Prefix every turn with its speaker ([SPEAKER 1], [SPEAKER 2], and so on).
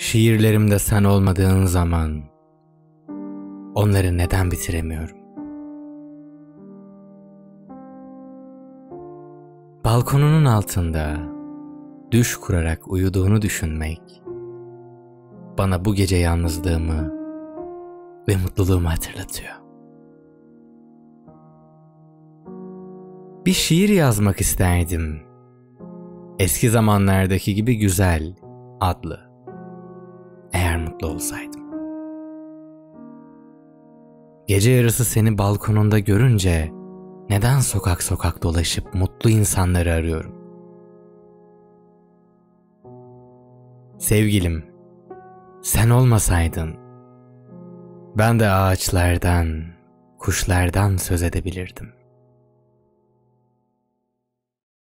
[SPEAKER 1] Şiirlerimde sen olmadığın zaman onları neden bitiremiyorum? Balkonunun altında düş kurarak uyuduğunu düşünmek bana bu gece yalnızlığımı ve mutluluğumu hatırlatıyor. Bir şiir yazmak isterdim. Eski zamanlardaki gibi güzel, adlı. Eğer mutlu olsaydım. Gece yarısı seni balkonunda görünce neden sokak sokak dolaşıp mutlu insanları arıyorum? Sevgilim, sen olmasaydın ben de ağaçlardan, kuşlardan söz edebilirdim.